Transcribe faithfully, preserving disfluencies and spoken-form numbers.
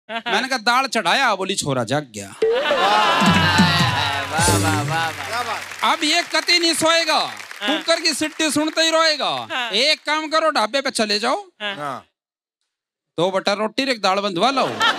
मैंने कहा दाल चढ़ाया, बोली छोरा जाग गया। अब ये कति नहीं सोएगा, कुकर की सीटी सुनते ही रोएगा। एक काम करो, ढाबे पे चले जाओ, दो बटा रोटी एक दाल बंधवा लो।